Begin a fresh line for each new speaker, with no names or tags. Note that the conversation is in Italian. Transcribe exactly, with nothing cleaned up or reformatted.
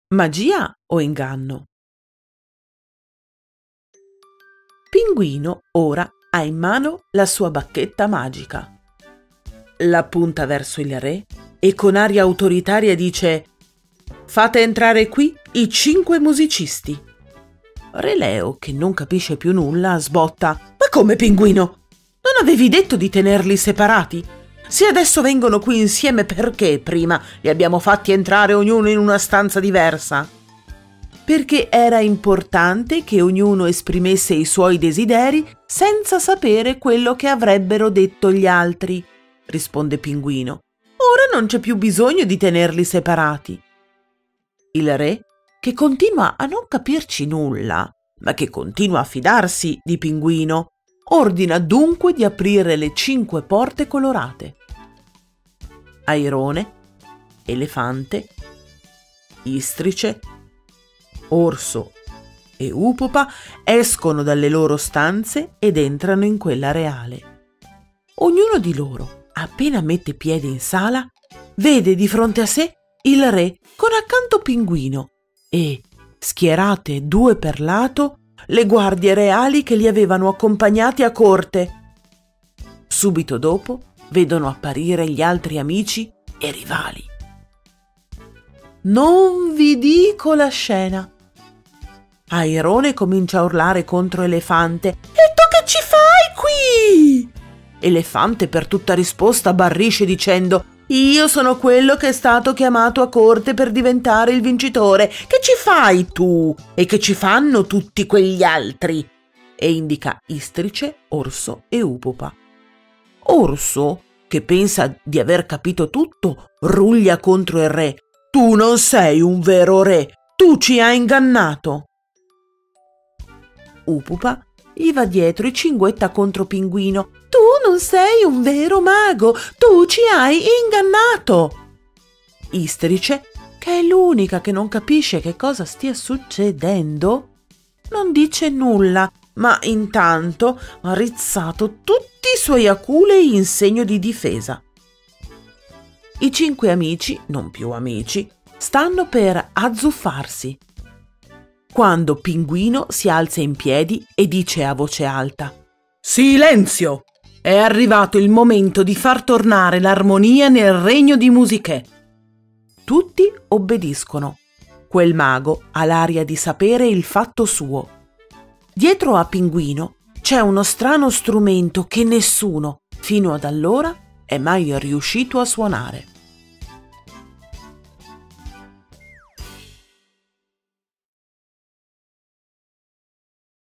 Magia o inganno? Pinguino ora ha in mano la sua bacchetta magica. La punta verso il re e con aria autoritaria dice: «Fate entrare qui i cinque musicisti». Re Leo, che non capisce più nulla, sbotta: «Ma come, Pinguino? Non avevi detto di tenerli separati? Se adesso vengono qui insieme, perché prima li abbiamo fatti entrare ognuno in una stanza diversa?» «Perché era importante che ognuno esprimesse i suoi desideri senza sapere quello che avrebbero detto gli altri», risponde Pinguino. «Ora non c'è più bisogno di tenerli separati». Il re, che continua a non capirci nulla, ma che continua a fidarsi di Pinguino, ordina dunque di aprire le cinque porte colorate. Airone, elefante, istrice, orso e upupa escono dalle loro stanze ed entrano in quella reale. Ognuno di loro, appena mette piede in sala, vede di fronte a sé il re con accanto Pinguino e, schierate due per lato, le guardie reali che li avevano accompagnati a corte. Subito dopo vedono apparire gli altri amici e rivali. Non vi dico la scena. Airone comincia a urlare contro Elefante: «E tu che ci fai qui?» Elefante per tutta risposta barrisce dicendo: «Io sono quello che è stato chiamato a corte per diventare il vincitore. Che ci fai tu? E che ci fanno tutti quegli altri?» E indica istrice, orso e upupa. Orso, che pensa di aver capito tutto, ruglia contro il re: «Tu non sei un vero re, tu ci hai ingannato!» Upupa gli va dietro e cinguetta contro Pinguino: «Tu non sei un vero mago, tu ci hai ingannato!» Istrice, che è l'unica che non capisce che cosa stia succedendo, non dice nulla, ma intanto ha rizzato tutti i suoi aculei in segno di difesa. I cinque amici, non più amici, stanno per azzuffarsi, quando Pinguino si alza in piedi e dice a voce alta: «Silenzio! È arrivato il momento di far tornare l'armonia nel regno di Musichè». Tutti obbediscono. Quel mago ha l'aria di sapere il fatto suo. Dietro a Pinguino c'è uno strano strumento che nessuno, fino ad allora, è mai riuscito a suonare.